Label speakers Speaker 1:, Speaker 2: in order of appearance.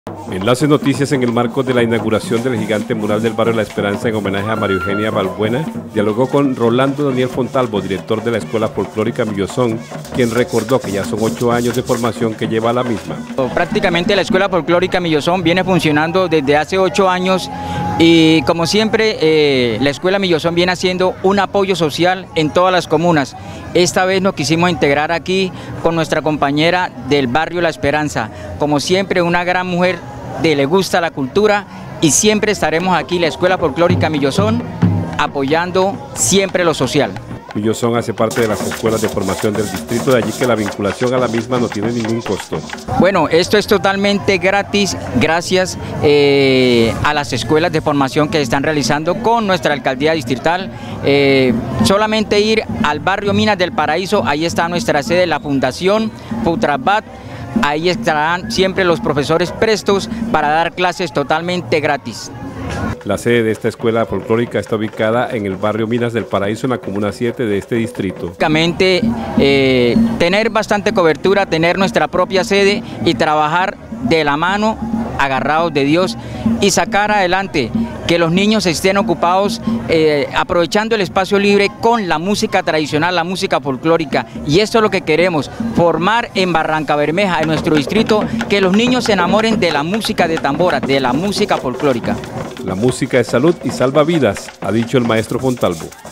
Speaker 1: Enlace Noticias, en el marco de la inauguración del gigante mural del barrio La Esperanza en homenaje a María Eugenia Balbuena, dialogó con Rolando Daniel Fontalvo, director de la Escuela Folclórica Millozón, quien recordó que ya son 8 años de formación que lleva la misma.
Speaker 2: Prácticamente la Escuela Folclórica Millozón viene funcionando desde hace 8 años y, como siempre, la Escuela Millozón viene haciendo un apoyo social en todas las comunas. Esta vez nos quisimos integrar aquí con nuestra compañera del barrio La Esperanza. Como siempre, una gran mujer le gusta la cultura, y siempre estaremos aquí, la Escuela Folclórica Millozón, apoyando siempre lo social.
Speaker 1: Millozón hace parte de las escuelas de formación del distrito, de allí que la vinculación a la misma no tiene ningún costo.
Speaker 2: Bueno, esto es totalmente gratis, gracias a las escuelas de formación que están realizando con nuestra alcaldía distrital. Solamente ir al barrio Minas del Paraíso, ahí está nuestra sede, la Fundación Futrabat. Ahí estarán siempre los profesores prestos para dar clases totalmente gratis.
Speaker 1: La sede de esta escuela folclórica está ubicada en el barrio Minas del Paraíso, en la comuna 7 de este distrito.
Speaker 2: Básicamente, tener bastante cobertura, tener nuestra propia sede y trabajar de la mano, agarrados de Dios, y sacar adelante, que los niños estén ocupados aprovechando el espacio libre con la música tradicional, la música folclórica. Y esto es lo que queremos, formar en Barrancabermeja, en nuestro distrito, que los niños se enamoren de la música de tambora, de la música folclórica.
Speaker 1: La música es salud y salva vidas, ha dicho el maestro Fontalvo.